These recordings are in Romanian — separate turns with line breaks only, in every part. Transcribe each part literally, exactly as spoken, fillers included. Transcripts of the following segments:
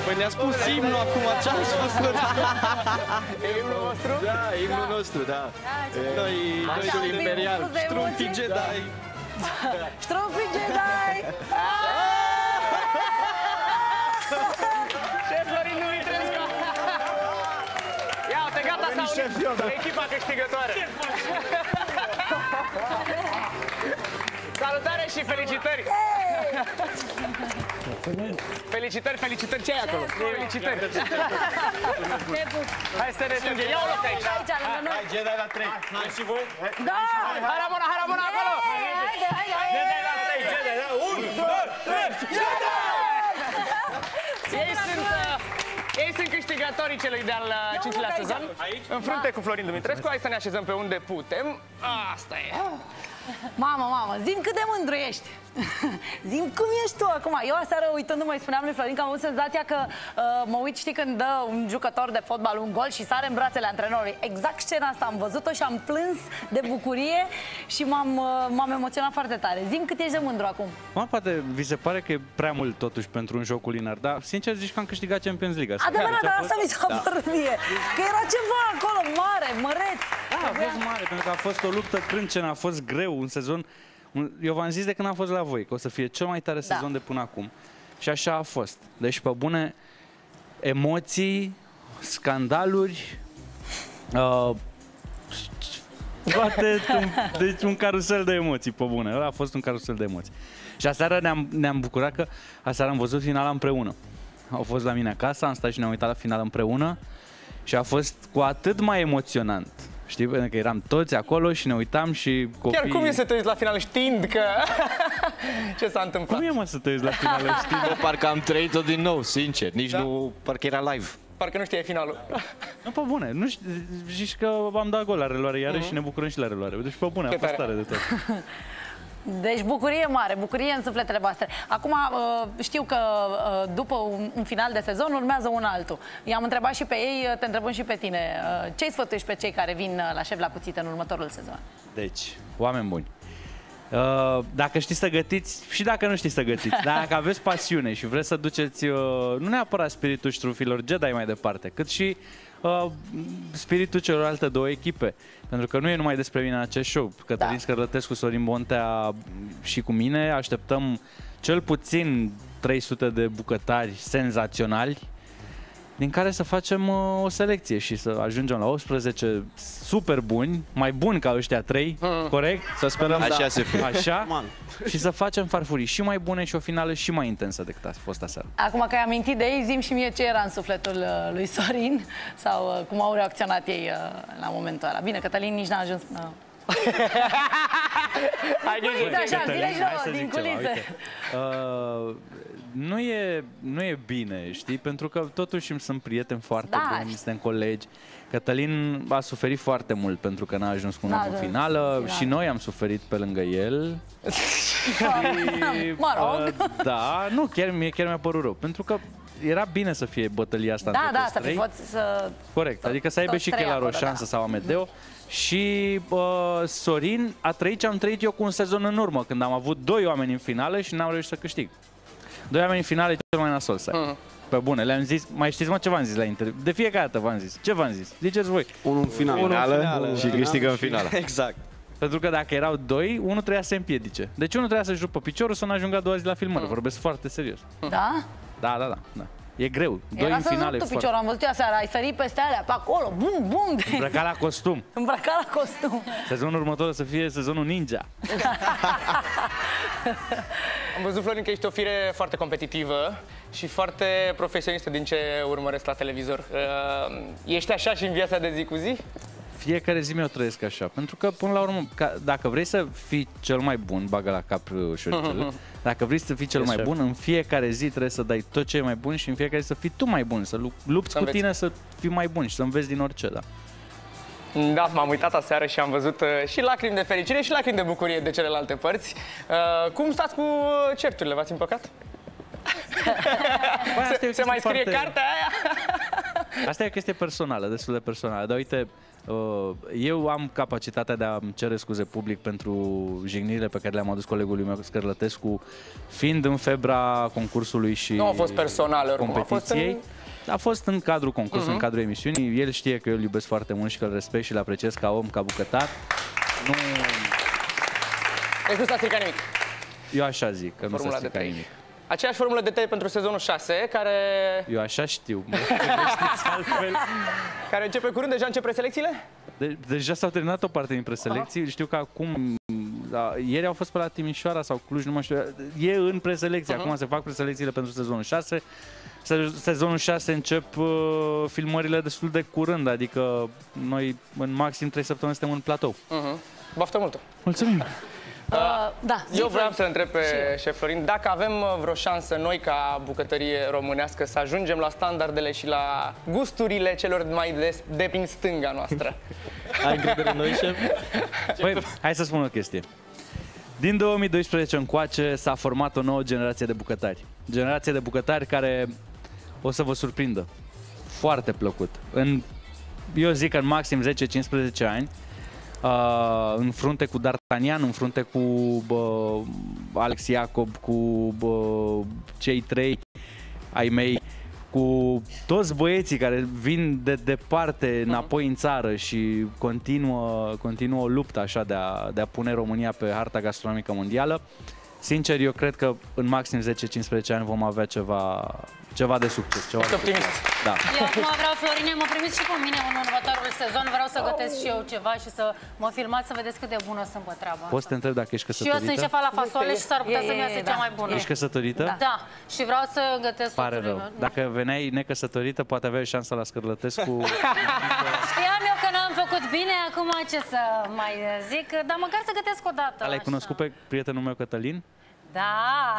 Păi ne-a spus imnul acum, ce ați făcut?
Imnul nostru?
Da, imnul nostru, da. Noi, noi imperial, Strumfii Jedi.
Strumfii Jedi!
Șef Florin Dumitrescu! Ia uite, gata, s-a unit echipa câștigătoare. Salutare și felicitări! Felicitări, felicitări, ce ai acolo? Felicitări! Hai să ne strângem, ia-o loc aici!
Hai, Jedi la trei. Hai și voi?
Da!
Hai la bună, hai la bună, acolo!
Haide, haide,
Jedi la trei, Jedi, da? unu, doi, trei, Jedi! Ei sunt... Ei sunt câștigătorii celui de-al cincilea sezon. În frunte cu Florin Dumitrescu, hai să ne așezăm pe unde putem. Asta e.
Mamă, mamă, zi-mi cât de mândru ești. Zi-mi cum ești tu acum. Eu aseară, uitându-mă, îi spuneam lui Florin că am avut senzația că uh, mă uit, știi, când dă un jucător de fotbal un gol și sare în brațele antrenorului. Exact scena asta am văzut-o și am plâns de bucurie și m-am uh, m-am emoționat foarte tare. Zi-mi cât ești de mândru acum.
Mă, poate vi se pare că e prea mult totuși pentru un joc culinar, dar sincer zici că am câștigat Champions League.
Adevărat, dar asta mi s-a părut mie. Că era ceva acolo mare, măreț.
Da, a fost mare, pentru că a fost o luptă crâncenă, a fost greu, un sezon. Eu v-am zis de când am fost la voi că o să fie cel mai tare sezon da. de până acum. Și așa a fost. Deci, pe bune, emoții, scandaluri, uh, toate, deci un carusel de emoții, pe bune. Ăla a fost un carusel de emoții. Și aseară ne-am ne-am bucurat că aseară am văzut finala împreună. Au fost la mine acasă, am stat și ne-am uitat la finală împreună și a fost cu atât mai emoționant. Știi, pentru că eram toți acolo și ne uitam și copiii...
Chiar cum e să te uiți la final știind că... Ce s-a întâmplat?
Cum e, mă, să te uiți la finală știind?
Bă, parcă am trăit-o din nou, sincer. Nici da? nu... Parcă era live.
Parcă nu știai finalul.
Nu, pe bune. Nu știi, zici că am dat gol la reluare iarăși mm-hmm. și ne bucurăm și la reluare. Deci, pe bune, a fost tare de tot.
Deci bucurie mare, bucurie în sufletele voastre. Acum știu că după un final de sezon urmează un altul. I-am întrebat și pe ei, te întrebăm și pe tine. Ce-i sfătuiești pe cei care vin la Șef la Cuțit în următorul sezon?
Deci, oameni buni, dacă știți să gătiți și dacă nu știți să gătiți, dacă aveți pasiune și vreți să duceți nu neapărat spiritul Strumfilor Jedi mai departe, cât și Uh, spiritul celorlalte două echipe. Pentru că nu e numai despre mine în acest show. Cătălin da. Scărlătescu, Sorin Bontea și cu mine așteptăm cel puțin trei sute de bucătari senzaționali din care să facem uh, o selecție și să ajungem la optsprezece super buni, mai buni ca ăștia trei, hmm. corect?
Să sperăm,
așa
da.
să fie. Așa? Man. Și să facem farfurii și mai bune și o finală și mai intensă decât a fost aseară.
Acum că ai amintit de ei, zi-mi și mie ce era în sufletul uh, lui Sorin sau uh, cum au reacționat ei uh, la momentul ăla. Bine, Cătălin nici n-a ajuns... Uh.
Hai,
uite așa, zile și din culise.
Uh, nu, e, nu e bine, știi? Pentru că totuși sunt prieteni foarte
da.
buni, suntem colegi. Cătălin a suferit foarte mult pentru că n-a ajuns cu una în finală da. și noi am suferit pe lângă el.
Și, mă rog.
Uh, da, nu, chiar, mie chiar mi-a părut rău. Pentru că era bine să fie bătălia asta
da,
între
da,
toți trei.
Da, să fi să...
Corect, adică să aibă și Chelar o șansă da. sau Amedeo. Și uh, Sorin a trăit ce am trăit eu cu un sezon în urmă, când am avut doi oameni în finală și n-am reușit să câștig. Doi oameni în finală e cel mai nasol să ai. Mm. Pe bune, le-am zis, mai știți mă ce v-am zis la interviu? De fiecare dată v-am zis. Ce v-am zis? Ziceți voi.
Unul în finală, Unul în finală și câștigă în finală.
Exact. Pentru că dacă erau doi, unul trebuia să se împiedice. Deci unul trebuia să-și rupă piciorul să nu ajungă a doua zi la filmare. Mm. Vorbesc foarte serios.
Da?
Da, da, da. da. E greu. Doi
era
în finale.
Era să piciorul, am văzut eu aseară, ai sărit peste alea, pe acolo, bum, bum.
Îmbrăcat la costum.
Îmbrăcat la costum.
Sezonul următor să fie sezonul ninja.
Am văzut, Florin, că ești o fire foarte competitivă și foarte profesionistă din ce urmăresc la televizor. Uh, ești așa și în viața de zi cu zi?
Fiecare zi mi-o trăiesc așa, pentru că până la urmă, ca, dacă vrei să fii cel mai bun, bagă la cap șoricel, dacă vrei să fii cel mai bun, în fiecare zi trebuie să dai tot ce e mai bun și în fiecare zi să fii tu mai bun, să lupți cu tine să fii mai bun și să înveți din orice, da.
Da, m-am uitat aseară și am văzut uh, și lacrimi de fericire și lacrimi de bucurie de celelalte părți. Uh, cum stați cu certurile? V-ați împăcat?
Bă,
se se mai scrie foarte... cartea aia?
Asta e o chestie personală, destul de personală, dar uite, Eu am capacitatea de a-mi cere scuze public pentru jignirile pe care le-am adus colegului meu Scărlătescu, fiind în febra concursului și
nu a fost personal, oricum,
competiției.
a fost în...
A fost în cadrul concursului,
uh-huh.
în cadrul emisiunii. El știe că eu îl iubesc foarte mult și că îl respect și îl apreciez ca om, ca bucătar. Nu...
Deci nu s-a stricat nimic.
Eu așa zic, că
Formula
nu s-a stricat nimic.
Aceeași formulă de trei pentru sezonul șase, care...
Eu așa știu, mă, știți altfel.
Care începe curând, deja încep preselecțiile?
De deja s-au terminat o parte din preselecții. Aha. Știu că acum, da, ieri au fost pe la Timișoara sau Cluj, nu mai știu. E în preselecție, uh-huh. acum se fac preselecțiile pentru sezonul șase. Sezonul șase încep uh, filmările destul de curând, adică noi în maxim trei săptămâni suntem în platou.
Uh-huh. Baftă multă!
Mulțumim!
Uh, da,
Eu vreau să întreb pe șef Florin dacă avem vreo șansă noi ca bucătărie românească să ajungem la standardele și la gusturile celor mai de, de prin stânga noastră.
Ai încredere în noi, șef?
Păi, hai să spun o chestie. Din două mii doisprezece încoace s-a format o nouă generație de bucătari. Generație de bucătari care o să vă surprindă. Foarte plăcut. În, eu zic că în maxim zece cincisprezece ani, Uh, în frunte cu D'Artagnan, în frunte cu bă, Alex Iacob, cu bă, cei trei ai mei, cu toți băieții care vin de departe înapoi în țară și continuă, continuă o luptă așa de a, de a pune România pe harta gastronomică mondială. Sincer, eu cred că în maxim zece cincisprezece ani vom avea ceva, ceva de succes. Ceva de
optimist.
Succes. Da.
Eu acum vreau, Florine, mă primiți și pe mine în următorul sezon. Vreau să gătesc și eu ceva și să mă filmați să vedeți cât de bună sunt pe treaba
Poți să te întreb dacă ești căsătorită?
Și eu sunt șefa la fasole și s-ar putea să-mi iasă cea mai bună.
Ești căsătorită?
Da. Da. Și vreau să gătesc
Pare rău.
meu.
Dacă veneai necăsătorită, poate aveai șansa la Scărlătescu.
Știam eu că n-am făcut bine, acum ce să mai zic, dar măcar să gătesc o dată.
L-ai cunoscut pe prietenul meu Cătălin?
Da!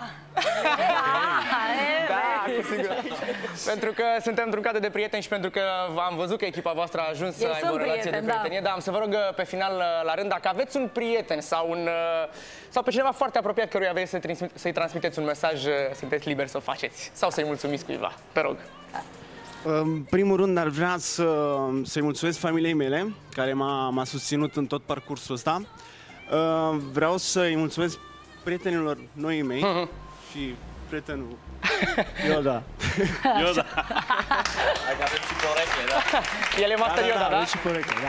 Da, cu siguranță. Pentru că suntem truncate de prieteni și pentru că am văzut că echipa voastră a ajuns să aibă o relație prieten, de prietenie. Da. Da, am să vă rog pe final la rând, dacă aveți un prieten sau, un, sau pe cineva foarte apropiat căruia vreți să să-i transmiteți un mesaj, sunteți liberi să o faceți. Sau să-i mulțumiți cuiva. Te rog.
În primul rând ar vrea să, să-i mulțumesc familiei mele, care m-a susținut în tot parcursul ăsta. Vreau să-i mulțumesc prietenilor noii mei uh-huh. și prietenul Ioda.
Ioda. Hai că avem și porecle, da?
El e master
da,
Ioda,
da?
da?
Da, și porecle, da.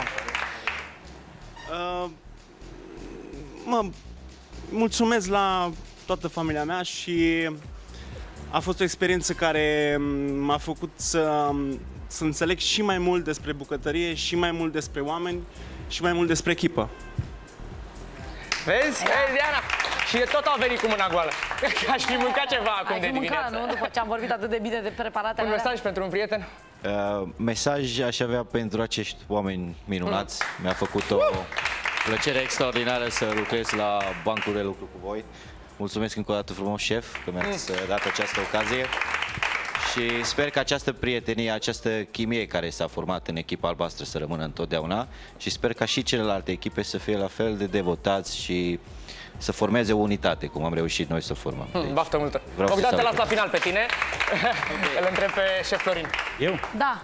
Uh, mă mulțumesc la toată familia mea și a fost o experiență care m-a făcut să, să înțeleg și mai mult despre bucătărie, și mai mult despre oameni, și mai mult despre echipă.
Vezi? Vezi, Diana? Și tot au venit cu mâna goală. Că aș fi mâncat ceva acum
Ai
de dimineață.
Mâncat, nu? După ce am vorbit atât de bine de preparate.
Un mesaj pentru un prieten?
Uh, mesaj aș avea pentru acești oameni minunați. Mm. Mi-a făcut o plăcere extraordinară să lucrez la bancul de lucru cu voi. Mulțumesc încă o dată frumos, șef, că mi-ați mm. dat această ocazie. Și sper că această prietenie, această chimie care s-a format în echipa albastră să rămână întotdeauna și sper ca și celelalte echipe să fie la fel de devotați și să formeze o unitate, cum am reușit noi să formăm.
Hmm, baftă multă!
Vreau
Bogdan,
să
te las la final pe tine. Okay. Îl întreb pe șef Florin.
Eu?
Da.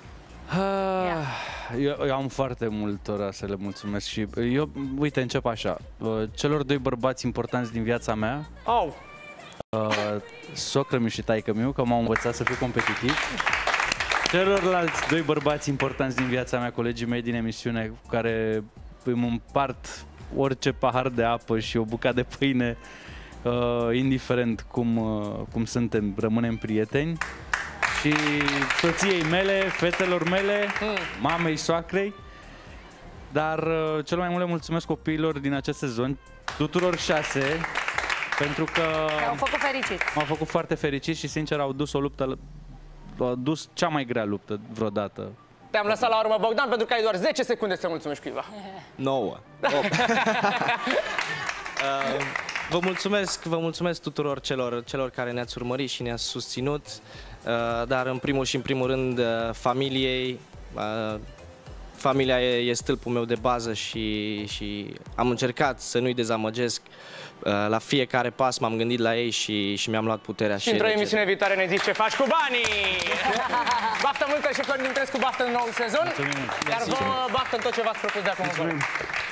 Ah, eu, eu am foarte mult ora să le mulțumesc și eu, uite, încep așa. Celor doi bărbați importanți din viața mea,
Au!
Uh, socră-miu și taică-miu, că m-au învățat să fiu competitiv. Celorlalți doi bărbați importanți din viața mea, colegii mei din emisiune, cu care îmi împart orice pahar de apă și o bucată de pâine, uh, indiferent cum, uh, cum suntem, rămânem prieteni. Și soției mele, fetelor mele, mm. mamei, soacrei. Dar uh, cel mai mult le mulțumesc copiilor din acest sezon, tuturor șase, pentru că
m-au făcut fericit.
M-au făcut foarte fericit și sincer au dus o luptă, au dus cea mai grea luptă vreodată.
Te-am lăsat la urmă, Bogdan, pentru că ai doar zece secunde să mulțumești cuiva.
nouă. Vă mulțumesc, vă mulțumesc tuturor celor, celor care ne-ați urmărit și ne-ați susținut, dar în primul și în primul rând familiei, familia e, e stâlpul meu de bază și, și am încercat să nu-i dezamăgesc. La fiecare pas m-am gândit la ei și, și mi-am luat puterea.
Și într-o emisiune viitoare ne zici ce faci cu banii! Baftă multă și Florin Dumitrescu, baftă în noul sezon, iar vă baftă în tot ce v-ați propus de acum încolo.